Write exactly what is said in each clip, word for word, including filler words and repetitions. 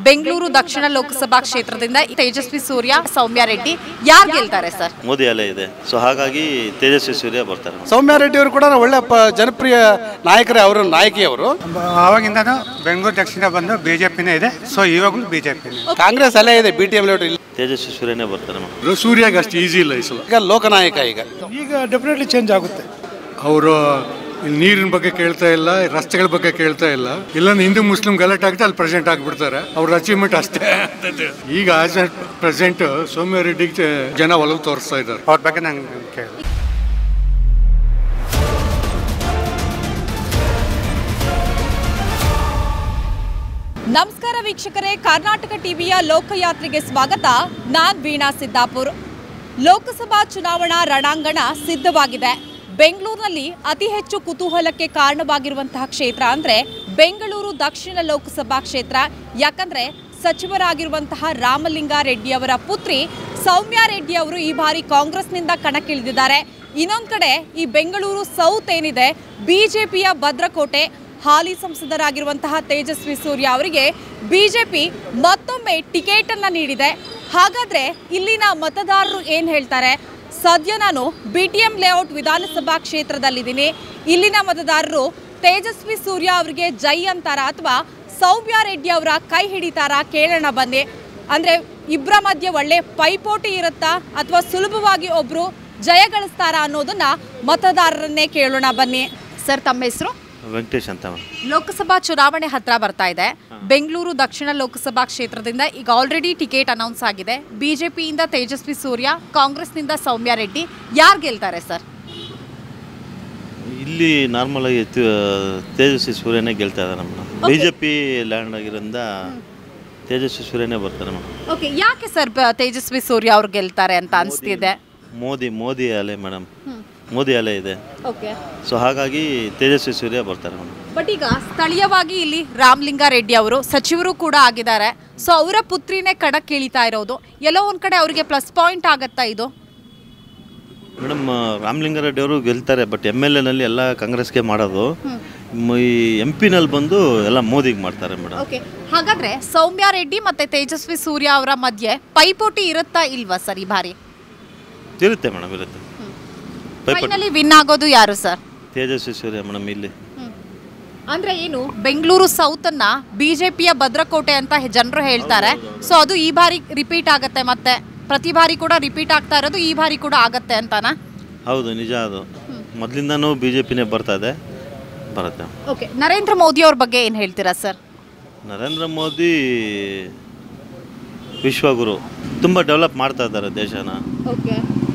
ಬೆಂಗಳೂರು ದಕ್ಷಿಣ ಲೋಕಸಭಾ ಕ್ಷೇತ್ರದಿಂದ ತೇಜಸ್ವಿ ಸೂರ್ಯ ಸೌಮ್ಯ ರೆಡ್ಡಿ ಯಾರು ಗೆಲ್ತಾರೆ ಸರ್? ಮೋದಿ ಅಲೆ ಇದೆ, ಸೊ ಹಾಗಾಗಿ ತೇಜಸ್ವಿ ಸೂರ್ಯ ಬರ್ತಾರೆ. ಸೌಮ್ಯ ರೆಡ್ಡಿ ಅವರು ಕೂಡ ಒಳ್ಳೆ ಜನಪ್ರಿಯ ನಾಯಕರೇ, ಅವರು ನಾಯಕಿಯವರು. ಆವಾಗಿಂದ ಬೆಂಗಳೂರು ದಕ್ಷಿಣ ಬಂದು ಬಿಜೆಪಿನೇ ಇದೆ, ಸೊ ಇವಾಗಲೂ ಬಿಜೆಪಿ. ಕಾಂಗ್ರೆಸ್ ಅಲ್ಲೇ ಇದೆ, ಬಿ ಟಿ ಎಂ ತೇಜಸ್ವಿ ಸೂರ್ಯನೇ ಬರ್ತಾರೆ. ಸೂರ್ಯಗೆ ಅಷ್ಟು ಈಸಿ ಇಲ್ಲ ಈ ಸಲ. ಈಗ ಲೋಕನಾಯಕ ಈಗ ಈಗ ಡೆಫಿನೆಟ್ಲಿ ಚೇಂಜ್ ಆಗುತ್ತೆ. ಅವರು ನೀರಿನ ಬಗ್ಗೆ ಕೇಳ್ತಾ ಇಲ್ಲ, ರಸ್ತೆಗಳ ಬಗ್ಗೆ ಕೇಳ್ತಾ ಇಲ್ಲ. ಇಲ್ಲ ಹಿಂದೂ ಮುಸ್ಲಿಂ ಗಲಾಟೆ ಆಗುತ್ತೆ, ಅಲ್ಲಿ ಪ್ರೆಸೆಂಟ್ ಆಗಿಬಿಡ್ತಾರೆ. ಅವ್ರ ಅಚೀವ್ಮೆಂಟ್ ಅಷ್ಟೇ. ಈಗ ಆಸ್ ಎ ಪ್ರೆಸೆಂಟ್ ಸೌಮ್ಯ ರೆಡ್ಡಿಗೆ ಜನ ಒಲವು ತೋರಿಸ್ತಾ ಇದ್ದಾರೆ. ಅವ್ರ ಬಗ್ಗೆ ನಂಗೆ ಕೇಳಿ. ನಮಸ್ಕಾರ ವೀಕ್ಷಕರೇ, ಕರ್ನಾಟಕ ಟಿವಿಯ ಲೋಕಯಾತ್ರೆಗೆ ಸ್ವಾಗತ. ನಾನ್ ವೀಣಾ ಸಿದ್ದಾಪುರ್. ಲೋಕಸಭಾ ಚುನಾವಣಾ ರಣಾಂಗಣ ಸಿದ್ಧವಾಗಿದೆ. ಬೆಂಗಳೂರಿನಲ್ಲಿ ಅತಿ ಹೆಚ್ಚು ಕುತೂಹಲಕ್ಕೆ ಕಾರಣವಾಗಿರುವಂತಹ ಕ್ಷೇತ್ರ ಅಂದರೆ ಬೆಂಗಳೂರು ದಕ್ಷಿಣ ಲೋಕಸಭಾ ಕ್ಷೇತ್ರ. ಯಾಕಂದರೆ ಸಚಿವರಾಗಿರುವಂತಹ ರಾಮಲಿಂಗಾರೆಡ್ಡಿ ಅವರ ಪುತ್ರಿ ಸೌಮ್ಯ ರೆಡ್ಡಿ ಅವರು ಈ ಬಾರಿ ಕಾಂಗ್ರೆಸ್ನಿಂದ ಕಣಕ್ಕಿಳಿದಿದ್ದಾರೆ. ಇನ್ನೊಂದು ಕಡೆ ಈ ಬೆಂಗಳೂರು ಸೌತ್ ಏನಿದೆ, ಬಿಜೆಪಿಯ ಭದ್ರಕೋಟೆ. ಹಾಲಿ ಸಂಸದರಾಗಿರುವಂತಹ ತೇಜಸ್ವಿ ಸೂರ್ಯ ಅವರಿಗೆ ಬಿಜೆಪಿ ಮತ್ತೊಮ್ಮೆ ಟಿಕೆಟ್ ಅನ್ನು ನೀಡಿದೆ. ಹಾಗಾದರೆ ಇಲ್ಲಿನ ಮತದಾರರು ಏನು ಹೇಳ್ತಾರೆ? ಸದ್ಯ ನಾನು ಬಿ ಟಿ ಎಂ ಲೇಔಟ್ ವಿಧಾನಸಭಾ ಕ್ಷೇತ್ರದಲ್ಲಿದ್ದೀನಿ. ಇಲ್ಲಿನ ಮತದಾರರು ತೇಜಸ್ವಿ ಸೂರ್ಯ ಅವರಿಗೆ ಜೈ ಅಂತಾರ ಅಥವಾ ಸೌಮ್ಯ ರೆಡ್ಡಿ ಅವರ ಕೈ ಹಿಡಿತಾರ? ಕೇಳೋಣ ಬನ್ನಿ. ಅಂದರೆ ಇಬ್ಬರ ಮಧ್ಯೆ ಒಳ್ಳೆ ಪೈಪೋಟಿ ಇರುತ್ತಾ ಅಥವಾ ಸುಲಭವಾಗಿ ಒಬ್ಬರು ಜಯ ಗಳಿಸ್ತಾರ ಅನ್ನೋದನ್ನ ಮತದಾರರನ್ನೇ ಕೇಳೋಣ ಬನ್ನಿ. ಸರ್, ತಮ್ಮ ಹೆಸರು? ವೆಂಕಟೇಶ್ ಅಂತ. ಲೋಕಸಭಾ ಚುನಾವಣೆ ಹತ್ರ ಬರ್ತಾ ಇದೆ. ಬೆಂಗಳೂರು ದಕ್ಷಿಣ ಲೋಕಸಭಾ ಕ್ಷೇತ್ರದಿಂದ ಈಗ ಆಲ್ರೆಡಿ ಟಿಕೆಟ್ ಅನೌನ್ಸ್ ಆಗಿದೆ. ಬಿಜೆಪಿಯಿಂದ ತೇಜಸ್ವಿ ಸೂರ್ಯ, ಕಾಂಗ್ರೆಸ್ನಿಂದ ಸೌಮ್ಯ ರೆಡ್ಡಿ. ಯಾರು ಗೆಲ್ತಾರೆ ಸರ್? ಇಲ್ಲಿ ನಾರ್ಮಲ್ ಆಗಿ ತೇಜಸ್ವಿ ಸೂರ್ಯನೇ ಗೆಲ್ತಾ ಇದ್ದಾರೆ ಮೇಡಮ್. ಬಿಜೆಪಿ ಲ್ಯಾಂಡ್ ಆಗಿರೋದ್ರಿಂದ ತೇಜಸ್ವಿ ಸೂರ್ಯನೇ ಬರ್ತಾರೆ ಮೇಡಮ್. ಓಕೆ, ಯಾಕೆ ಸರ್ ತೇಜಸ್ವಿ ಸೂರ್ಯ ಅವ್ರು ಗೆಲ್ತಾರೆ ಅಂತ ಅನಿಸ್ತಿದೆ? ಮೋದಿ ಮೋದಿ ಅಲೆ ಮೇಡಮ್, ಮೋದಿ ಅಲೆ ಇದೆ, ಓಕೆ, ಸೊ ಹಾಗಾಗಿ ತೇಜಸ್ವಿ ಸೂರ್ಯ ಬರ್ತಾರೆ ಮೇಡಮ್. ಬಟ್ ಈಗ ಸ್ಥಳೀಯವಾಗಿ ಇಲ್ಲಿ ರಾಮಲಿಂಗಾರೆಡ್ಡಿ ಅವರು ಸಚಿವರು ಕೂಡ ಆಗಿದ್ದಾರೆ. ಸೊ ಅವರ ಪುತ್ರಿನೇ ಕಣಕ್ಕೆ ಇಳಿತಾ ಇರೋದು ಎಲ್ಲೋ ಒಂದು ಕಡೆ ಅವರಿಗೆ ಪ್ಲಸ್ ಪಾಯಿಂಟ್ ಆಗತ್ತಾ ಇದು? ಮೇಡಮ್, ರಾಮಲಿಂಗಾರೆಡ್ಡಿ ಅವರು ಗೆಲ್ತಾರೆ, ಬಟ್ ಎಮ್ ಎಲ್ ಎನಲ್ಲಿ ಎಲ್ಲ ಕಾಂಗ್ರೆಸ್ಗೆ ಮಾಡೋದು. ಈ ಎಂ ಪಿನಲ್ಲಿ ಬಂದು ಎಲ್ಲ ಮೋದಿಗೆ ಮಾಡ್ತಾರೆ ಮೇಡಮ್. ಓಕೆ, ಹಾಗಾದ್ರೆ ಸೌಮ್ಯ ರೆಡ್ಡಿ ಮತ್ತೆ ತೇಜಸ್ವಿ ಸೂರ್ಯ ಅವರ ಮಧ್ಯೆ ಪೈಪೋಟಿ ಇರುತ್ತಾ ಇಲ್ವಾ ಸರ್ ಈ ಬಾರಿ? ಇರುತ್ತೆ ಮೇಡಮ್, ಇರುತ್ತೆ. ಫೈನಲಿ ವಿನ್ ಆಗೋದು ಯಾರು ಸರ್? ತೇಜಸ್ವಿ ಸೂರ್ಯ ಮೇಡಮ್. ಇಲ್ಲಿ ಅಂದ್ರೆ ಏನು, ಬೆಂಗಳೂರು ಸೌತ್ ಅನ್ನ ಬಿಜೆಪಿಯ ಭದ್ರಕೋಟೆ ಅಂತ ಜನರು ಹೇಳ್ತಾರೆ. ಸೊ ಅದು ಈ ಬಾರಿ ರಿಪೀಟ್ ಆಗತ್ತೆ, ಮತ್ತೆ ಪ್ರತಿ ಬಾರಿ ಕೂಡ ರಿಪೀಟ್ ಆಗ್ತಾ ಇರೋದು ಈ ಬಾರಿ ಕೂಡ ಆಗತ್ತೆ ಅಂತಾನಾ? ಹೌದು, ನಿಜ. ಅದು ಮೊದಲಿಂದನೂ ಬಿಜೆಪಿನೇ ಬರ್ತಾ ಇದೆ, ಬರುತ್ತೆ. ಓಕೆ, ನರೇಂದ್ರ ಮೋದಿ ಅವ್ರ ಬಗ್ಗೆ ಏನು ಹೇಳ್ತೀರಾ ಸರ್? ನರೇಂದ್ರ ಮೋದಿ ವಿಶ್ವಗುರು, ತುಂಬ ಡೆವಲಪ್ ಮಾಡ್ತಾ ಇದ್ದಾರೆ ದೇಶನ. ಓಕೆ,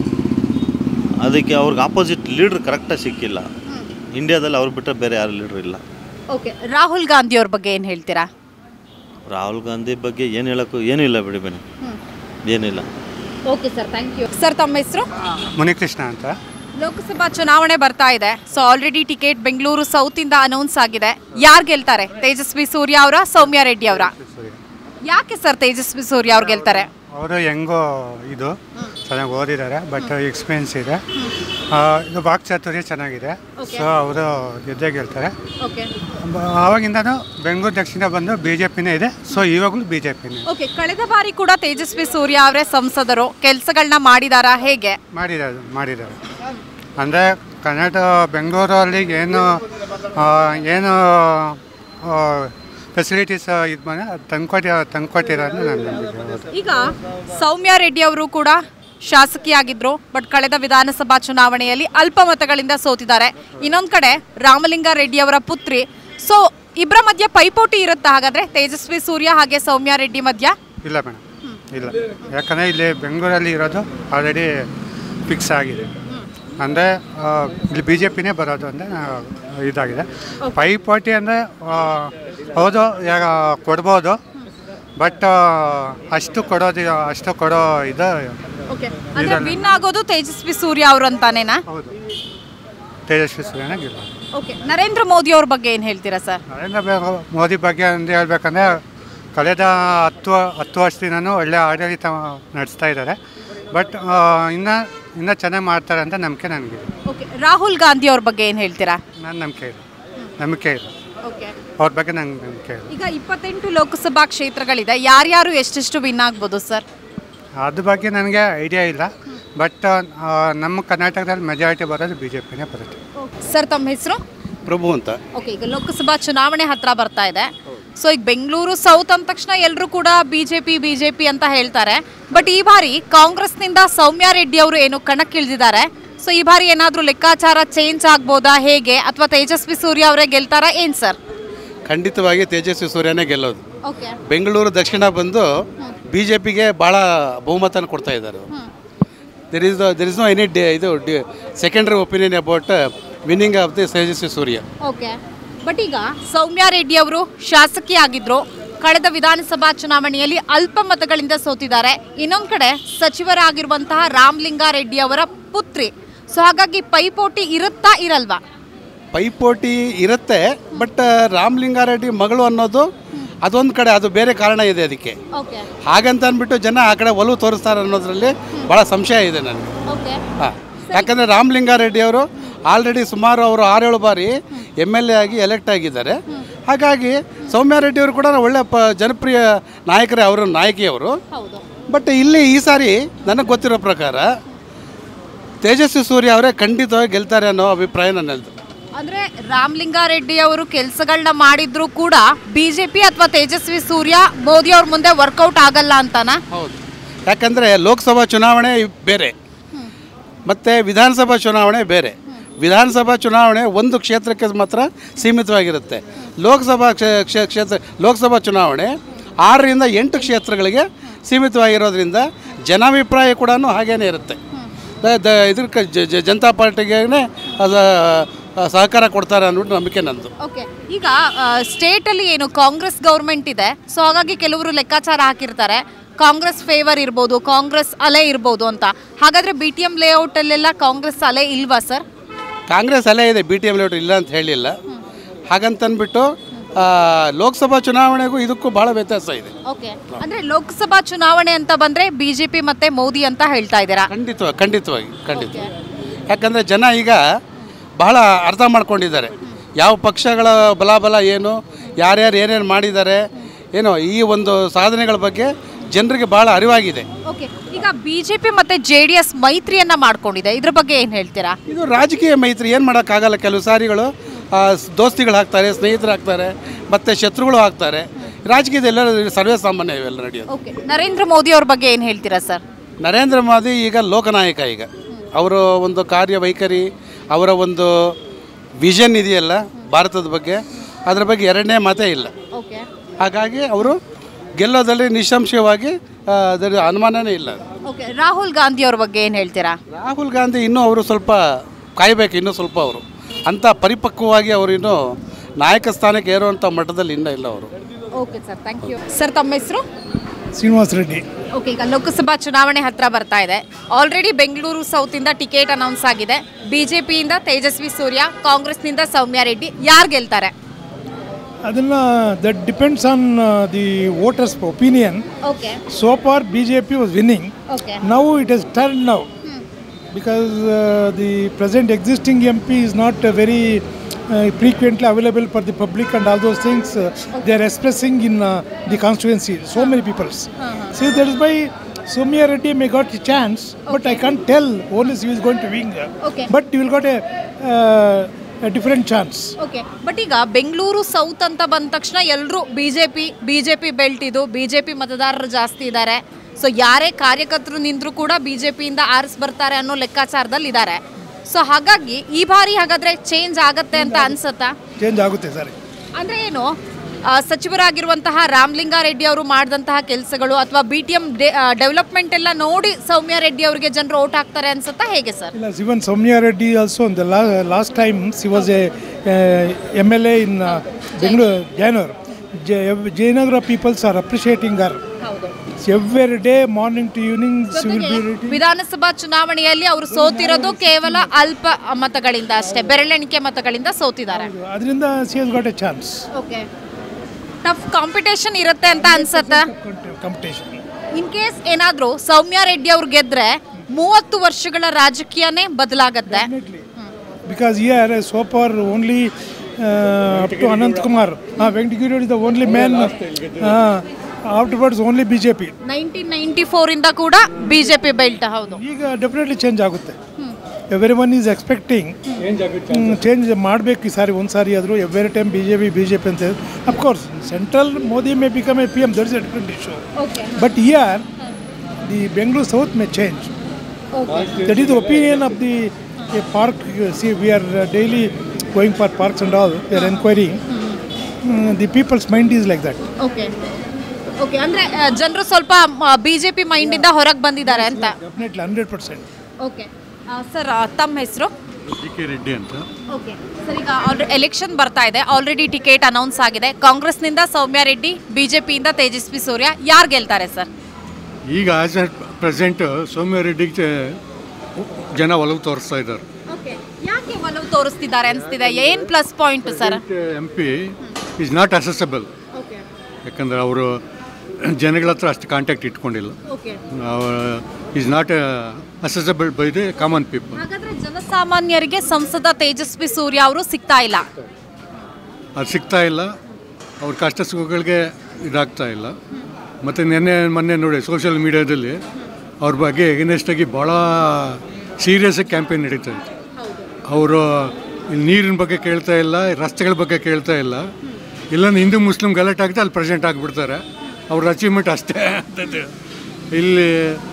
ಅದಕ್ಕೆ ಅವ್ರಿಗೆ ಆಪೋಸಿಟ್ ಲೀಡ್ರ್ ಕರೆಕ್ಟಾಗಿ ಸಿಕ್ಕಿಲ್ಲ. ಇಂಡಿಯಾದಲ್ಲಿ ಅವ್ರು ಬಿಟ್ಟರೆ ಬೇರೆ ಯಾರು ಲೀಡ್ರ್ ಇಲ್ಲ. ಓಕೆ, ರಾಹುಲ್ ಗಾಂಧಿ ಅವ್ರ ಬಗ್ಗೆ ಏನು ಹೇಳ್ತೀರಾ? ರಾಹುಲ್ ಗಾಂಧಿ ಬಗ್ಗೆ ಏನು ಹೇಳೋಕ್ಕೂ ಏನೂ ಇಲ್ಲ ಬಿಡಿ ಬನ್ನಿ, ಏನಿಲ್ಲ. Okay sir, thank you. Sir, ತಮ್ಮ ಹೆಸರು? ಮುನಿಕೃಷ್ಣ ಅಂತ. ಲೋಕಸಭಾ ಚುನಾವಣೆ ಬರ್ತಾ ಇದೆ. So already ticket Bengaluru south ಇಂದ ಅನೌನ್ಸ್ ಆಗಿದೆ. ಯಾರು ಗೆಲ್ತಾರೆ? ತೇಜಸ್ವಿ ಸೂರ್ಯ ಅವರ, ಸೌಮ್ಯ ರೆಡ್ಡಿ ಅವರ? ಯಾಕೆ ಸರ್ ತೇಜಸ್ವಿ ಸೂರ್ಯ ಅವ್ರು ಗೆಲ್ತಾರೆ? ಅವರು ಹೆಂಗೋ ಇದು ಚೆನ್ನಾಗಿ ಓದಿದ್ದಾರೆ, ಬಟ್ ಎಕ್ಸ್ಪೀರಿಯನ್ಸ್ ಇದೆ. ಇದು ವಾಕ್ಚಾತುರ್ಯ ಚೆನ್ನಾಗಿದೆ, ಸೊ ಅವರು ಗೆದ್ದೇ ಗೆಲ್ತಾರೆ. ಆವಾಗಿಂದನೂ ಬೆಂಗಳೂರು ದಕ್ಷಿಣ ಬಂದು ಬಿಜೆಪಿನೇ ಇದೆ, ಸೊ ಇವಾಗಲೂ ಬಿಜೆಪಿನೇ. ಓಕೆ, ಕಳೆದ ಬಾರಿ ಕೂಡ ತೇಜಸ್ವಿ ಸೂರ್ಯ ಅವರೇ ಸಂಸದರು, ಕೆಲಸಗಳನ್ನ ಮಾಡಿದಾರಾ? ಹೇಗೆ ಮಾಡಿದ್ದಾರೆ ಮಾಡಿದ್ದಾರೆ ಅಂದರೆ ಕರ್ನಾಟಕ ಬೆಂಗಳೂರಲ್ಲಿ ಏನು ಏನು ಫೆಸಿಲಿಟೀಸ್ ಇದು ಮಾಡಿ ತಂದ್ಕೊಟ್ಟಿ ತಂದ್ಕೊಟ್ಟಿರೋದು ನಾನು. ಈಗ ಸೌಮ್ಯ ರೆಡ್ಡಿ ಅವರು ಕೂಡ ಶಾಸಕಿಯಾಗಿದ್ರು, ಬಟ್ ಕಳೆದ ವಿಧಾನಸಭಾ ಚುನಾವಣೆಯಲ್ಲಿ ಅಲ್ಪ ಮತಗಳಿಂದ ಸೋತಿದ್ದಾರೆ. ಇನ್ನೊಂದು ಕಡೆ ರಾಮಲಿಂಗಾರೆಡ್ಡಿ ಅವರ ಪುತ್ರಿ. ಸೊ ಇಬ್ಬರ ಮಧ್ಯೆ ಪೈಪೋಟಿ ಇರುತ್ತಾ ಹಾಗಾದ್ರೆ ತೇಜಸ್ವಿ ಸೂರ್ಯ ಹಾಗೆ ಸೌಮ್ಯ ರೆಡ್ಡಿ ಮಧ್ಯ? ಇಲ್ಲ ಮೇಡಮ್, ಇಲ್ಲ. ಯಾಕಂದರೆ ಇಲ್ಲಿ ಬೆಂಗಳೂರಲ್ಲಿ ಇರೋದು ಆಲ್ರೆಡಿ ಫಿಕ್ಸ್ ಆಗಿದೆ. ಅಂದರೆ ಇಲ್ಲಿ ಬಿ ಜೆ ಪಿನೇ ಬರೋದು ಅಂದರೆ ಇದಾಗಿದೆ. ಪೈಪೋಟಿ ಅಂದರೆ ಹೌದು, ಯಾಗ ಕೊಡ್ಬೋದು, ಬಟ್ ಅಷ್ಟು ಕೊಡೋದು ಅಷ್ಟು ಕೊಡೋ ಇದು ವಿನ್ ಆಗೋದು ತೇಜಸ್ವಿ ಸೂರ್ಯ ಅವರು ಅಂತಾನೇನಾ? ಹೌದು, ತೇಜಸ್ವಿ ಸೂರ್ಯನ ಗೆಲ್ಲ. ಓಕೆ, ನರೇಂದ್ರ ಮೋದಿ ಅವ್ರ ಬಗ್ಗೆ ಏನು ಹೇಳ್ತೀರಾ ಸರ್? ನರೇಂದ್ರ ಮೋದಿ ಬಗ್ಗೆ ಅಂತ ಹೇಳ್ಬೇಕಂದ್ರೆ ಕಳೆದ ಹತ್ತು ಹತ್ತು ವರ್ಷದಿಂದನೂ ಒಳ್ಳೆಯ ಆಡಳಿತ ನಡೆಸ್ತಾ ಇದ್ದಾರೆ. ಬಟ್ ಇನ್ನು ಇನ್ನೂ ಚೆನ್ನಾಗಿ ಮಾಡ್ತಾರೆ ಅಂತ ನಂಬಿಕೆ ನನಗೆ. ಓಕೆ, ರಾಹುಲ್ ಗಾಂಧಿ ಅವ್ರ ಬಗ್ಗೆ ಏನು ಹೇಳ್ತೀರಾ? ನಾನು ನಂಬಿಕೆ ಇಲ್ಲ, ನಂಬಿಕೆ ಇಲ್ಲ. ಓಕೆ. ಅವ್ರ ಬಗ್ಗೆ ನಂಗೆ ಕೇಳಿ. ಈಗ ಇಪ್ಪತ್ತೆಂಟು ಲೋಕಸಭಾ ಕ್ಷೇತ್ರಗಳಿದೆ, ಯಾರ್ಯಾರು ಎಷ್ಟೆಷ್ಟು ವಿನ್ ಆಗ್ಬೋದು ಸರ್? ಅದ್ರ ಬಗ್ಗೆ ನನಗೆ ಐಡಿಯಾ ಇಲ್ಲ, ಬಟ್ ನಮ್ಮ ಕರ್ನಾಟಕದಲ್ಲಿ ಮೆಜಾರಿಟಿ ಬರೋದು ಬಿ ಜೆ ಪಿನೇ ಬರುತ್ತೆ. ಸರ್ ತಮ್ಮ ಹೆಸರು? ಪ್ರಭು ಅಂತ. ಓಕೆ, ಈಗ ಲೋಕಸಭಾ ಚುನಾವಣೆ ಹತ್ರ ಬರ್ತಾ ಇದೆ. ಸೊ ಈಗ ಬೆಂಗಳೂರು ಸೌತ್ ಅಂದ ತಕ್ಷಣ ಎಲ್ಲರೂ ಕೂಡ ಬಿಜೆಪಿ ಬಿಜೆಪಿ ಅಂತ ಹೇಳ್ತಾರೆ. ಬಟ್ ಈ ಬಾರಿ ಕಾಂಗ್ರೆಸ್ನಿಂದ ಸೌಮ್ಯಾ ರೆಡ್ಡಿ ಅವರು ಏನು ಕಣಕ್ಕಿಳಿದಿದ್ದಾರೆ. ಸೊ ಈ ಬಾರಿ ಏನಾದರೂ ಲೆಕ್ಕಾಚಾರ ಚೇಂಜ್ ಆಗ್ಬೋದಾ ಹೇಗೆ, ಅಥವಾ ತೇಜಸ್ವಿ ಸೂರ್ಯ ಅವರೇ ಗೆಲ್ತಾರಾ ಏನು ಸರ್? ಖಂಡಿತವಾಗಿ ತೇಜಸ್ವಿ ಸೂರ್ಯನೇ ಗೆಲ್ಲೋದು. ಓಕೆ. ಬೆಂಗಳೂರು ದಕ್ಷಿಣ ಬಂದು ಬಿ ಜೆ ಪಿಗೆ ಭಾಳ ಬಹುಮತನ ಕೊಡ್ತಾ ಇದ್ದಾರೆ. There is there is no any day ಇದು secondary opinion about winning of the Tejasvi Surya. Okay. But ಈಗ ಸೌಮ್ಯಾ ರೆಡ್ಡಿ ಅವರು ಶಾಸಕಿ ಆಗಿದ್ರು, ಕಳೆದ ವಿಧಾನಸಭಾ ಚುನಾವಣೆಯಲ್ಲಿ ಅಲ್ಪ ಮತಗಳಿಂದ ಸೋತಿದ್ದಾರೆ. ಇನ್ನೊಂದು ಕಡೆ ಸಚಿವರಾಗಿರುವಂತಹ ರಾಮಲಿಂಗಾರೆಡ್ಡಿ ಅವರ ಪುತ್ರಿ. ಸೊ ಹಾಗಾಗಿ ಪೈಪೋಟಿ ಇರುತ್ತಾ ಇರಲ್ವಾ? ಪೈಪೋಟಿ ಇರುತ್ತೆ, ಬಟ್ ರಾಮಲಿಂಗಾರೆಡ್ಡಿ ಮಗಳು ಅನ್ನೋದು ಅದೊಂದು ಕಡೆ, ಅದು ಬೇರೆ ಕಾರಣ ಇದೆ ಅದಕ್ಕೆ. ಓಕೆ. ಹಾಗಂತ ಅಂದ್ಬಿಟ್ಟು ಜನ ಆ ಕಡೆ ಒಲವು ತೋರಿಸ್ತಾರೆ ಅನ್ನೋದ್ರಲ್ಲಿ ಭಾಳ ಸಂಶಯ ಇದೆ ನನಗೆ. ಓಕೆ. ಹಾಂ, ಯಾಕಂದರೆ ರಾಮಲಿಂಗಾರೆಡ್ಡಿ ಅವರು ಆಲ್ರೆಡಿ ಸುಮಾರು ಅವರು ಆರೇಳು ಬಾರಿ ಎಮ್ ಎಲ್ ಎ ಆಗಿ ಎಲೆಕ್ಟ್ ಆಗಿದ್ದಾರೆ. ಹಾಗಾಗಿ ಸೌಮ್ಯಾ ರೆಡ್ಡಿ ಅವರು ಕೂಡ ಒಳ್ಳೆ ಪ ಜನಪ್ರಿಯ ನಾಯಕರೇ, ಅವರು ನಾಯಕಿಯವರು. ಹೌದು. ಬಟ್ ಇಲ್ಲಿ ಈ ಸಾರಿ ನನಗೆ ಗೊತ್ತಿರೋ ಪ್ರಕಾರ ತೇಜಸ್ವಿ ಸೂರ್ಯ ಅವರೇ ಖಂಡಿತವಾಗಿ ಗೆಲ್ತಾರೆ ಅನ್ನೋ ಅಭಿಪ್ರಾಯ ನನ್ನದು. ಅಂದ್ರೆ ರಾಮಲಿಂಗಾರೆಡ್ಡಿ ಅವರು ಕೆಲಸಗಳನ್ನ ಮಾಡಿದ್ರು ಕೂಡ ಬಿಜೆಪಿ ಅಥವಾ ತೇಜಸ್ವಿ ಸೂರ್ಯ ಮೋದಿ ಅವ್ರ ಮುಂದೆ ವರ್ಕೌಟ್ ಆಗಲ್ಲ ಅಂತಾನ? ಹೌದು, ಯಾಕಂದರೆ ಲೋಕಸಭಾ ಚುನಾವಣೆ ಬೇರೆ ಮತ್ತು ವಿಧಾನಸಭಾ ಚುನಾವಣೆ ಬೇರೆ. ವಿಧಾನಸಭಾ ಚುನಾವಣೆ ಒಂದು ಕ್ಷೇತ್ರಕ್ಕೆ ಮಾತ್ರ ಸೀಮಿತವಾಗಿರುತ್ತೆ. ಲೋಕಸಭಾ ಕ್ಷೇ ಕ್ಷೇತ್ರ ಲೋಕಸಭಾ ಚುನಾವಣೆ ಆರರಿಂದ ಎಂಟು ಕ್ಷೇತ್ರಗಳಿಗೆ ಸೀಮಿತವಾಗಿರೋದ್ರಿಂದ ಜನಾಭಿಪ್ರಾಯ ಕೂಡ ಹಾಗೇನೇ ಇರುತ್ತೆ. ದ ಇದಕ್ಕೆ ಜನತಾ ಪಾರ್ಟಿಗೆ ಅದು ಸಹಕಾರ ಕೊಡ್ತಾರೆ ಅನ್ನೋದು ನಂಬಿಕೆ ನಂದು. ಓಕೆ. ಈಗ ಸ್ಟೇಟಲ್ಲಿ ಏನು ಕಾಂಗ್ರೆಸ್ ಗೌರ್ಮೆಂಟ್ ಇದೆ, ಸೊ ಹಾಗಾಗಿ ಕೆಲವರು ಲೆಕ್ಕಾಚಾರ ಹಾಕಿರ್ತಾರೆ ಕಾಂಗ್ರೆಸ್ ಫೇವರ್ ಇರ್ಬೋದು, ಕಾಂಗ್ರೆಸ್ ಅಲೆ ಇರ್ಬೋದು ಅಂತ. ಹಾಗಾದರೆ ಬಿ ಟಿ ಎಮ್ ಲೇಔಟಲ್ಲೆಲ್ಲ ಕಾಂಗ್ರೆಸ್ ಅಲೆ ಇಲ್ವಾ ಸರ್? ಕಾಂಗ್ರೆಸ್ ಅಲೆ ಇದೆ, ಬಿ ಟಿ ಎಮ್ ಲೇಔಟ್ ಇಲ್ಲ ಅಂತ ಹೇಳಿಲ್ಲ. ಹಾಗಂತಂದ್ಬಿಟ್ಟು ಲೋಕಸಭಾ ಚುನಾವಣೆಗೂ ಇದಕ್ಕೂ ಭಾಳ ವ್ಯತ್ಯಾಸ ಇದೆ. ಓಕೆ. ಅಂದರೆ ಲೋಕಸಭಾ ಚುನಾವಣೆ ಅಂತ ಬಂದರೆ ಬಿ ಜೆ ಪಿ ಮತ್ತು ಮೋದಿ ಅಂತ ಹೇಳ್ತಾ ಇದ್ದೀರಾ? ಖಂಡಿತವಾಗಿ ಖಂಡಿತವಾಗಿ ಖಂಡಿತ. ಯಾಕಂದರೆ ಜನ ಈಗ ಬಹಳ ಅರ್ಥ ಮಾಡ್ಕೊಂಡಿದ್ದಾರೆ ಯಾವ ಪಕ್ಷಗಳ ಬಲಾಬಲ ಏನು, ಯಾರ್ಯಾರು ಏನೇನು ಮಾಡಿದ್ದಾರೆ ಏನೋ, ಈ ಒಂದು ಸಾಧನೆಗಳ ಬಗ್ಗೆ ಜನರಿಗೆ ಭಾಳ ಅರಿವಾಗಿದೆ. ಓಕೆ. ಈಗ ಬಿಜೆಪಿ ಮತ್ತು ಜೆ ಡಿ ಎಸ್ ಮೈತ್ರಿಯನ್ನ ಮಾಡ್ಕೊಂಡಿದೆ, ಇದ್ರ ಬಗ್ಗೆ ಏನು ಹೇಳ್ತೀರಾ? ಇದು ರಾಜಕೀಯ ಮೈತ್ರಿ, ಏನು ಮಾಡೋಕ್ಕಾಗಲ್ಲ. ಕೆಲವು ಸಾರಿಗಳು ದೋಸ್ತಿಗಳು ಆಗ್ತಾರೆ, ಸ್ನೇಹಿತರು ಆಗ್ತಾರೆ, ಮತ್ತು ಶತ್ರುಗಳು ಆಗ್ತಾರೆ. ರಾಜಕೀಯದೆಲ್ಲ ಸರ್ವೇ ಸಾಮಾನ್ಯ ಇವೆಲ್ಲ ನಡೆಯೋದು. ಓಕೆ. ನರೇಂದ್ರ ಮೋದಿ ಅವ್ರ ಬಗ್ಗೆ ಏನು ಹೇಳ್ತೀರಾ ಸರ್? ನರೇಂದ್ರ ಮೋದಿ ಈಗ ಲೋಕನಾಯಕ. ಈಗ ಅವರ ಒಂದು ಕಾರ್ಯವೈಖರಿ, ಅವರ ಒಂದು ವಿಷನ್ ಇದೆಯಲ್ಲ ಭಾರತದ ಬಗ್ಗೆ, ಅದರ ಬಗ್ಗೆ ಎರಡನೇ ಮಾತೇ ಇಲ್ಲ. ಓಕೆ. ಹಾಗಾಗಿ ಅವರು ಗೆಲ್ಲೋದಲ್ಲಿ ನಿಸ್ಸಂಶಯವಾಗಿ ಅದರ ಅನುಮಾನನೇ ಇಲ್ಲ. ಓಕೆ. ರಾಹುಲ್ ಗಾಂಧಿ ಅವ್ರ ಬಗ್ಗೆ ಏನು ಹೇಳ್ತೀರಾ? ರಾಹುಲ್ ಗಾಂಧಿ ಇನ್ನೂ ಅವರು ಸ್ವಲ್ಪ ಕಾಯಬೇಕು, ಇನ್ನೂ ಸ್ವಲ್ಪ ಅವರು ಅಂಥ ಪರಿಪಕ್ವವಾಗಿ ಅವರು ಇನ್ನೂ ನಾಯಕ ಸ್ಥಾನಕ್ಕೆ ಏರುವಂಥ ಮಟ್ಟದಲ್ಲಿ ಇನ್ನೂ ಇಲ್ಲ ಅವರು. Okay sir, thank you. Sir ತಮ್ಮ ಹೆಸರು? ಶ್ರೀನಿವಾಸ ರೆಡ್ಡಿ. ಓಕೆ. ಈಗ ಲೋಕಸಭಾ ಚುನಾವಣೆ ಹತ್ರ ಬರ್ತಾ ಇದೆ. ಆಲ್ರೆಡಿ ಬೆಂಗಳೂರು ಸೌತಿಂದ ಟಿಕೆಟ್ ಅನೌನ್ಸ್ ಆಗಿದೆ. ಬಿಜೆಪಿಯಿಂದ ತೇಜಸ್ವಿ ಸೂರ್ಯ, ಕಾಂಗ್ರೆಸ್ನಿಂದ ಸೌಮ್ಯಾ ರೆಡ್ಡಿ. ಯಾರು ಗೆಲ್ತಾರೆ? ಅದನ್ನು that depends on the voters opinion. Okay. So far B J P was winning. Okay. Now it has turn now because uh, the present existing M P is not uh, very uh, frequently available for the public and all those things uh, okay. they are expressing in uh, the constituency, so many peoples. Uh-huh. See, that is why Soumya Reddy may got a chance, okay. but I can't tell only she is going to win. Okay. But you will got a uh, a different chance. Okay. But ಈಗ Bengaluru south ಅಂತ ಬಂದ ತಕ್ಷಣ ಎಲ್ಲರೂ BJP BJP belt, ಇದು BJP ಮತದಾರರು ಜಾಸ್ತಿ ಇದ್ದಾರೆ. So ಯಾರೇ ಕಾರ್ಯಕರ್ತರು ನಿಂತರೂ ಕೂಡ ಬಿಜೆಪಿಯಿಂದ ಆರಿಸ್ ಬರ್ತಾರೆ ಅನ್ನೋ ಲೆಕ್ಕಾಚಾರದಲ್ಲಿ ಇದ್ದಾರೆ. ಸೊ ಹಾಗಾಗಿ ಈ ಬಾರಿ ಹಾಗಾದ್ರೆ ಚೇಂಜ್ ಆಗತ್ತೆ ಅಂತ ಅನ್ಸುತ್ತಾ? ಚೇಂಜ್ ಆಗುತ್ತೆ ಸರ್. ಅಂದ್ರೆ ಏನು, ಸಚಿವರಾಗಿರುವಂತಹ ರಾಮಲಿಂಗಾರೆಡ್ಡಿ ಅವರು ಮಾಡಿದಂತಹ ಕೆಲಸಗಳು ಅಥವಾ ಬಿ ಟಿ ಎಂ ಡೆವಲಪ್ಮೆಂಟ್ ಎಲ್ಲ ನೋಡಿ ಸೌಮ್ಯಾ ರೆಡ್ಡಿ ಅವರಿಗೆ ಜನರು ಓಟ್ ಹಾಕ್ತಾರೆ ಅನ್ಸುತ್ತಾ, ಹೇಗೆ ಸರ್? ಇಲ್ಲ, even Soumya Reddy also in the last time she was a M L A in Bengaluru Jayanagar. Jayanagar peoples are appreciating her. Every day morning to evening. Vidhana Sabha ಚುನಾವಣೆಯಲ್ಲಿ ಅವರು ಸೋತಿರೋದು ಕೇವಲ ಅಲ್ಪ ಮತಗಳಿಂದ ಅಷ್ಟೇ, ಬೆರಳೆಣಿಕೆ ಮತಗಳಿಂದ ಸೋತಿದ್ದಾರೆ. ಅದರಿಂದ she has got a chance. Okay. Tough competition ಇರುತ್ತೆ ಅಂತ ಅನ್ಸುತ್ತೆ. ಕಾಂಪಿಟೇಷನ್ ಇನ್ ಕೇಸ್ ಏನಾದರೂ ಸೌಮ್ಯಾ ರೆಡ್ಡಿ ಅವ್ರು ಗೆದ್ರೆ ಮೂವತ್ತು ವರ್ಷಗಳ ರಾಜಕೀಯನೇ ಬದಲಾಗತ್ತೆ. Because here so far only up to Anant Kumar. Uh, Venkatagiri is the only man. Uh, afterwards, only B J P. Nineteen ninety four ಇಂದ ಕೂಡ ಬಿಜೆಪಿ ಬೆಲ್ಟ್ ಹೌದು. ಈಗ ಡೆಫಿನೆಟ್ಲಿ ಚೇಂಜ್ ಆಗುತ್ತೆ. Every one is expecting change ಮಾಡಬೇಕು ಈ ಸಾರಿ ಒಂದು ಸಾರಿ ಆದರೂ every time B J P B J P ಅಂತ. Of course central Modi may become a P M, that is a different issue. But here the Bengaluru south may change. That is the opinion of the park. See we are daily going for parks and all, we are enquiring. The peoples mind is like that. Okay okay ಅಂದರೆ ಜನರು ಸ್ವಲ್ಪ BJP ಮೈಂಡಿಂದ ಹೊರಗೆ ಬಂದಿದ್ದಾರೆ ಅಂತ. Definitely hundred percent. Okay sir, ತಮ್ಮ ಹೆಸರು? G K Reddy ಅಂತ. ಓಕೆ ಸರ್, ಈಗ ಆಲ್ರೆಡಿ ಎಲೆಕ್ಷನ್ ಬರ್ತಾ ಇದೆ, ಆಲ್ರೆಡಿ ಟಿಕೆಟ್ ಅನೌನ್ಸ್ ಆಗಿದೆ. ಕಾಂಗ್ರೆಸ್ನಿಂದ ಸೌಮ್ಯ ರೆಡ್ಡಿ, ಬಿಜೆಪಿಯಿಂದ ತೇಜಸ್ವಿ ಸೂರ್ಯ, ಯಾರು ಗೆಲ್ತಾರೆ ಸರ್? ಈಗ ಆಸ್ ಅಟ್ ಪ್ರೆಸೆಂಟ್ ಸೌಮ್ಯ ರೆಡ್ಡಿಗೆ ಜನ ಒಲವು ತೋರಿಸ್ತಾ ಇದ್ದಾರೆ. ಓಕೆ, ಯಾಕೆ ಒಲವು ತೋರಿಸ್ತಿದ್ದಾರೆ ಅನಿಸ್ತಿದೆ? ಏನು plus point sir? M P is not accessible. Okay ಯಾಕಂದರೆ ಅವರು ಜನಗಳ ಹತ್ರ ಅಷ್ಟು ಕಾಂಟ್ಯಾಕ್ಟ್ ಇಟ್ಕೊಂಡಿಲ್ಲ. Okay, is not accessible by the common people. ಹಾಗಾದ್ರೆ ಜನಸಾಮಾನ್ಯರಿಗೆ ಸಂಸದ ತೇಜಸ್ವಿ ಸೂರ್ಯ ಅವರು ಸಿಗ್ತಾ ಇಲ್ಲ. ಅದು ಸಿಗ್ತಾ ಇಲ್ಲ, ಅವ್ರ ಕಷ್ಟ ಸುಖಗಳಿಗೆ ಇದಾಗ್ತಾ ಇಲ್ಲ. ಮತ್ತು ನಿನ್ನೆ ಮೊನ್ನೆ ನೋಡಿ ಸೋಷಿಯಲ್ ಮೀಡಿಯಾದಲ್ಲಿ ಅವ್ರ ಬಗ್ಗೆ ಎಗನೆಸ್ಟಾಗಿ ಭಾಳ ಸೀರಿಯಸ್ಸಾಗಿ ಕ್ಯಾಂಪೇನ್ ನಡೀತಾ ಇತ್ತು. ಅವರು ನೀರಿನ ಬಗ್ಗೆ ಕೇಳ್ತಾ ಇಲ್ಲ, ರಸ್ತೆಗಳ ಬಗ್ಗೆ ಕೇಳ್ತಾ ಇಲ್ಲ. ಇಲ್ಲ ಹಿಂದೂ ಮುಸ್ಲಿಂ ಗಲಾಟೆ ಆಗುತ್ತೆ, ಅಲ್ಲಿ ಪ್ರೆಸೆಂಟ್ ಆಗಿಬಿಡ್ತಾರೆ. ಅವ್ರ ಅಚೀವ್ಮೆಂಟ್ ಅಷ್ಟೇ ಅಂತದ್ದು. ಇಲ್ಲಿ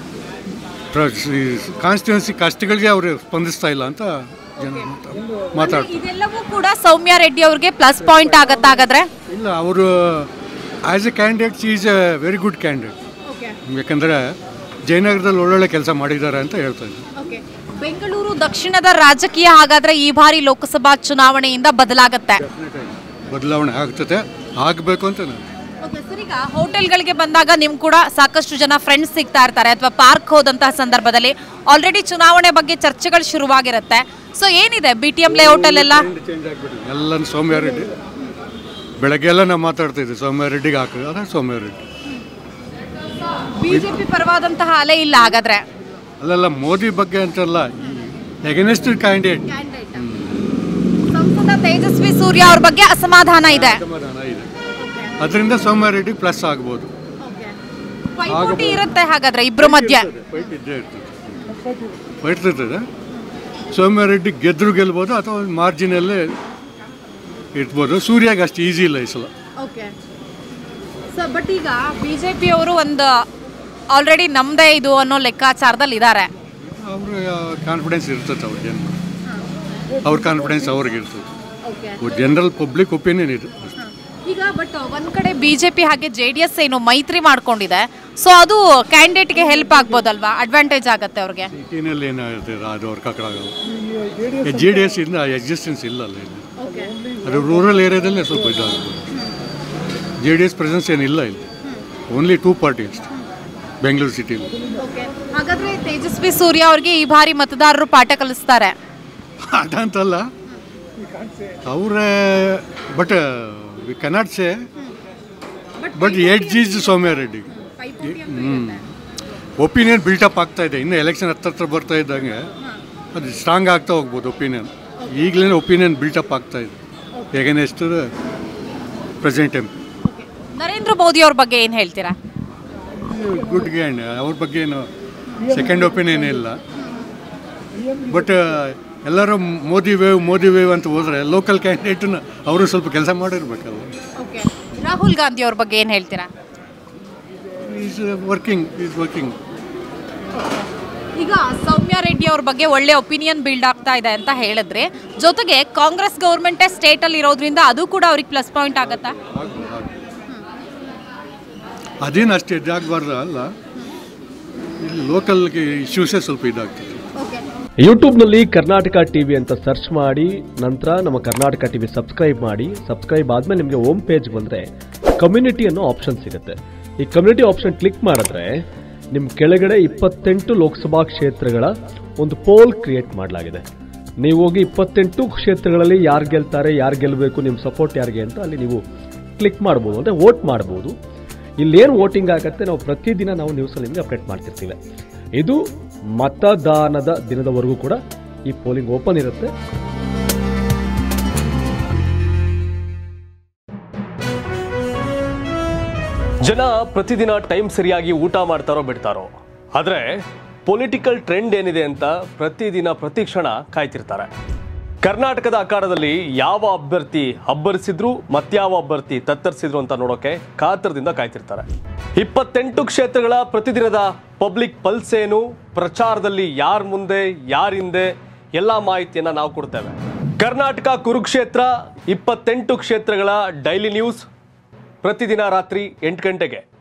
ಕಾನ್ಸ್ಟಿಟ್ಯೂನ್ಸಿ ಕಷ್ಟಗಳಿಗೆ ಅವರು ಸ್ಪಂದಿಸ್ತಾ ಇಲ್ಲ ಅಂತ ಜನ ಮಾತಾಡ್ತಾರೆ. ಇದೆಲ್ಲವೂ ಕೂಡ ಸೌಮ್ಯ ರೆಡ್ಡಿ ಅವ್ರಿಗೆ ಪ್ಲಸ್ ಪಾಯಿಂಟ್ ಆಗತ್ತಾ ಹಾಗಾದ್ರೆ? ಇಲ್ಲ, ಅವರು as a candidate she is a very good candidate. ಯಾಕಂದರೆ ಜಯನಗರದಲ್ಲಿ ಒಳ್ಳೊಳ್ಳೆ ಕೆಲಸ ಮಾಡಿದ್ದಾರೆ ಅಂತ ಹೇಳ್ತಾ ಇದ್ದಾರೆ. ಬೆಂಗಳೂರು ದಕ್ಷಿಣದ ರಾಜಕೀಯ ಹಾಗಾದ್ರೆ ಈ ಬಾರಿ ಲೋಕಸಭಾ ಚುನಾವಣೆಯಿಂದ ಬದಲಾಗುತ್ತೆ? ಬದಲಾವಣೆ ಆಗ್ತದೆ, ಆಗಬೇಕು ಅಂತ ನಾನು. ಈಗ ಹೋಟೆಲ್ಗಳಿಗೆ ಬಂದಾಗ ನಿಮ್ ಕೂಡ ಸಾಕಷ್ಟು ಜನ ಫ್ರೆಂಡ್ಸ್ ಸಿಗ್ತಾ ಇರ್ತಾರೆ, ಅಥವಾ ಪಾರ್ಕ್ ಹೋದಂತಹ ಸಂದರ್ಭದಲ್ಲಿ ಆಲ್ರೆಡಿ ಚುನಾವಣೆ ಬಗ್ಗೆ ಚರ್ಚೆಗಳು ಶುರುವಾಗಿರುತ್ತೆ. ಸೊ ಏನಿದೆ ಬಿ ಟಿ ಎಂ ಲೇಔಟ್ ಅಲ್ಲೆಲ್ಲ ಎಲ್ಲ ಸೌಮ್ಯ ರೆಡ್ಡಿ, ಬೆಳಗ್ಗೆ ಎಲ್ಲ ನಾವು ಮಾತಾಡ್ತಾ ಇದ್ವಿ ಸೌಮ್ಯ ರೆಡ್ಡಿಗೆ ಹಾಕಿದ್ರೆ ಅದೇ ಸೌಮ್ಯ ರೆಡ್ಡಿ. ಬಿಜೆಪಿ ಪರವಾದಂತಹ ಅಲೆ ಇಲ್ಲ ಹಾಗಾದ್ರೆ? ಅಲ್ಲೆಲ್ಲ ಮೋದಿ ಬಗ್ಗೆ ಅಂತಲ್ಲ, ಎಗನೆಸ್ಟ್ ಕ್ಯಾಂಡಿಡೇಟ್. ಸಂಸದ ತೇಜಸ್ವಿ ಸೂರ್ಯ ಅವ್ರ ಬಗ್ಗೆ ಅಸಮಾಧಾನ ಇದೆ. ಅಸಮಾಧಾನ ಇದೆ, ಅದರಿಂದ ಸೌಮ್ಯ ರೆಡ್ಡಿ ಪ್ಲಸ್ ಆಗ್ಬೋದು. ಪೈಪೋಟಿ ಇರುತ್ತೆ ಹಾಗಾದ್ರೆ ಇಬ್ರು ಮಧ್ಯ? ಫೈಟ್ ಇದ್ದೇ ಇರ್ತದೆ, ಫೈಟ್ ಇರ್ತದೆ. ಸೌಮ್ಯ ರೆಡ್ಡಿ ಗೆದ್ರು ಗೆಲ್ಬೋದು ಅಥವಾ ಮಾರ್ಜಿನಲ್ಲೇ ಇರ್ಬೋದು. ಸೂರ್ಯಾಗ ಅಷ್ಟು ಈಸಿ ಇಲ್ಲ ಈ ಸಲ. ಓಕೆ ಸರ್, ಬಟ್ ಈಗ ಬಿಜೆಪಿ ಅವರು ಒಂದು ಆಲ್ರೆಡಿ ನಮ್ಮದೇ ಇದು ಅನ್ನೋ ಲೆಕ್ಕಾಚಾರದಲ್ಲಿ ಇದ್ದಾರೆ. ಅವ್ರ ಕಾನ್ಫಿಡೆನ್ಸ್ ಇರ್ತದೆ ಅವ್ರ ಜನ, ಅವ್ರ ಕಾನ್ಫಿಡೆನ್ಸ್ ಅವ್ರಿಗೆ ಇರ್ತದೆ. ಜನರಲ್ ಪಬ್ಲಿಕ್ ಒಪಿನಿಯನ್ ಇದು. ಈಗ ಬಟ್ ಒಂದ್ ಕಡೆ ಬಿಜೆಪಿ ಹಾಗೆ ಜೆ ಡಿ ಎಸ್ ಏನು ಮೈತ್ರಿ ಮಾಡ್ಕೊಂಡಿದೆ, ಸೊ ಅದು ಕ್ಯಾಂಡಿಡೇಟ್ಗೆ ಹೆಲ್ಪ್ ಆಗ್ಬೋದಲ್ವಾ? ಅಡ್ವಾಂಟೇಜ್ ಆಗುತ್ತೆ ಅವ್ರಿಗೆ. ಸಿಟಿನಲ್ಲಿ ಏನಾಗಿರ್ತದೆ ಅದು ಅವ್ರ ಕಕ್ಕಡಾಗಲ್ಲ. ಜೆ ಡಿ ಎಸ್ ಇಂದ ಎಕ್ಸಿಸ್ಟೆನ್ಸ್ ಇಲ್ಲ ಅಲ್ಲ, ಅದು ರೂರಲ್ ಏರಿಯಾದಲ್ಲೇ ಸ್ವಲ್ಪ ಇದಾಗ್ಬೋದು. ಜೆ ಡಿ ಎಸ್ ಪ್ರೆಸೆನ್ಸ್ ಏನಿಲ್ಲ ಇಲ್ಲಿ, ಓನ್ಲಿ ಟೂ ಪಾರ್ಟಿ ಅಷ್ಟೇ ಬೆಂಗಳೂರು ಸಿಟಿಲಿ. ಹಾಗಾದ್ರೆ ತೇಜಸ್ವಿ ಸೂರ್ಯ ಅವ್ರಿಗೆ ಈ ಬಾರಿ ಮತದಾರರು ಪಾಠ ಕಲಿಸ್ತಾರೆ ಅದಂತಲ್ಲ ಅವರ, but we cannot say, but edge is Soumya Reddy. ಹ್ಞೂ ಒಪಿನಿಯನ್ ಬಿಲ್ಟಪ್ ಆಗ್ತಾ ಇದೆ. ಇನ್ನು ಎಲೆಕ್ಷನ್ ಹತ್ತತ್ರ ಬರ್ತಾ ಇದ್ದಂಗೆ ಅದು ಸ್ಟ್ರಾಂಗ್ ಆಗ್ತಾ ಹೋಗ್ಬೋದು ಒಪಿನಿಯನ್. ಈಗಲೇ ಒಪಿನಿಯನ್ ಬಿಲ್ಟಪ್ ಆಗ್ತಾ ಇದೆ against present M P. Narendra Modi ಅವ್ರ ಬಗ್ಗೆ ಏನು ಹೇಳ್ತೀರಾ? ಗುಡ್ ಗ್ಯಾಂಡ್, ಅವ್ರ ಬಗ್ಗೆ ಏನು ಸೆಕೆಂಡ್ ಒಪಿನಿಯನ್ ಇಲ್ಲ. ಬಟ್ ಎಲ್ಲರೂ ಮೋದಿ ವೇವ್ ಮೋದಿ ವೇವ್ ಅಂತ ಹೋದರೆ ಲೋಕಲ್ ಕ್ಯಾಂಡಿಡೇಟ್ನ ಅವರು ಸ್ವಲ್ಪ ಕೆಲಸ ಮಾಡಿರ್ಬೇಕಲ್ಲ. ರಾಹುಲ್ ಗಾಂಧಿ ಅವ್ರ ಬಗ್ಗೆ ಏನು ಹೇಳ್ತೀರಾ? ಈಸ್ ವರ್ಕಿಂಗ್ ಈಸ್ ವರ್ಕಿಂಗ್ ಈಗ ಸೌಮ್ಯ ರೆಡ್ಡಿ ಅವ್ರ ಬಗ್ಗೆ ಒಳ್ಳೆ ಒಪಿನಿಯನ್ ಬಿಲ್ಡ್ ಆಗ್ತಾ ಇದೆ ಅಂತ ಹೇಳಿದ್ರೆ, ಜೊತೆಗೆ ಕಾಂಗ್ರೆಸ್ ಗೌರ್ಮೆಂಟೇ ಸ್ಟೇಟಲ್ಲಿ ಇರೋದ್ರಿಂದ ಅದು ಕೂಡ ಅವ್ರಿಗೆ ಪ್ಲಸ್ ಪಾಯಿಂಟ್ ಆಗುತ್ತಾ? ಅದೇನು ಅಷ್ಟು ಇದಾಗಬಾರ್ದು ಅಲ್ಲ, ಇಲ್ಲಿ ಲೋಕಲ್ಗೆ ಇಶ್ಯೂಸೇ ಸ್ವಲ್ಪ ಇದಾಗ್ತದೆ. ಯೂಟ್ಯೂಬ್ನಲ್ಲಿ ಕರ್ನಾಟಕ ಟಿವಿ ಅಂತ ಸರ್ಚ್ ಮಾಡಿ, ನಂತರ ನಮ್ಮ ಕರ್ನಾಟಕ ಟಿವಿ ಸಬ್ಸ್ಕ್ರೈಬ್ ಮಾಡಿ. ಸಬ್ಸ್ಕ್ರೈಬ್ ಆದಮೇಲೆ ನಿಮಗೆ ಹೋಮ್ ಪೇಜ್ ಬಂದರೆ ಕಮ್ಯುನಿಟಿ ಅನ್ನೋ ಆಪ್ಷನ್ ಸಿಗುತ್ತೆ. ಈ ಕಮ್ಯುನಿಟಿ ಆಪ್ಷನ್ ಕ್ಲಿಕ್ ಮಾಡಿದ್ರೆ ನಿಮ್ಮ ಕೆಳಗಡೆ ಇಪ್ಪತ್ತೆಂಟು ಲೋಕಸಭಾ ಕ್ಷೇತ್ರಗಳ ಒಂದು ಪೋಲ್ ಕ್ರಿಯೇಟ್ ಮಾಡಲಾಗಿದೆ. ನೀವು ಹೋಗಿ ಇಪ್ಪತ್ತೆಂಟು ಕ್ಷೇತ್ರಗಳಲ್ಲಿ ಯಾರು ಗೆಲ್ತಾರೆ, ಯಾರು ಗೆಲ್ಲಬೇಕು, ನಿಮ್ಮ ಸಪೋರ್ಟ್ ಯಾರಿಗೆ ಅಂತ ಅಲ್ಲಿ ನೀವು ಕ್ಲಿಕ್ ಮಾಡ್ಬೋದು, ಅಂದರೆ ವೋಟ್ ಮಾಡ್ಬೋದು. ಇಲ್ಲೇನು ವೋಟಿಂಗ್ ಆಗುತ್ತೆ ನಾವು ಪ್ರತಿದಿನ ನಾವು ನ್ಯೂಸಲ್ಲಿ ನಿಮಗೆ ಅಪ್ಡೇಟ್ ಮಾಡ್ತಿರ್ತೀವಿ. ಇದು ಮತದಾನದ ದಿನದವರೆಗೂ ಕೂಡ ಈ ಪೋಲಿಂಗ್ ಓಪನ್ ಇರುತ್ತೆ. ಜನ ಪ್ರತಿದಿನ ಟೈಮ್ ಸರಿಯಾಗಿ ಊಟ ಮಾಡ್ತಾರೋ ಬಿಡ್ತಾರೋ, ಆದರೆ ಪೊಲಿಟಿಕಲ್ ಟ್ರೆಂಡ್ ಏನಿದೆ ಅಂತ ಪ್ರತಿದಿನ ಪ್ರತಿ ಕ್ಷಣ ಕಾಯ್ತಿರ್ತಾರೆ. ಕರ್ನಾಟಕದ ಅಖಾಡದಲ್ಲಿ ಯಾವ ಅಭ್ಯರ್ಥಿ ಅಬ್ಬರಿಸಿದ್ರು ಮತ್ಯಾವ ಅಭ್ಯರ್ಥಿ ತತ್ತರಿಸಿದ್ರು ಅಂತ ನೋಡೋಕೆ ಕಾತರದಿಂದ ಕಾಯ್ತಿರ್ತಾರೆ. ಇಪ್ಪತ್ತೆಂಟು ಕ್ಷೇತ್ರಗಳ ಪ್ರತಿದಿನದ ಪಬ್ಲಿಕ್ ಪಲ್ಸ್ ಏನು, ಪ್ರಚಾರದಲ್ಲಿ ಯಾರ ಮುಂದೆ ಯಾರಿಂದೆ ಎಲ್ಲ ಮಾಹಿತಿಯನ್ನ ನಾವು ಕೊಡ್ತೇವೆ. ಕರ್ನಾಟಕ ಕುರುಕ್ಷೇತ್ರ ಇಪ್ಪತ್ತೆಂಟು ಕ್ಷೇತ್ರಗಳ ಡೈಲಿ ನ್ಯೂಸ್ ಪ್ರತಿದಿನ ರಾತ್ರಿ ಎಂಟು ಗಂಟೆಗೆ.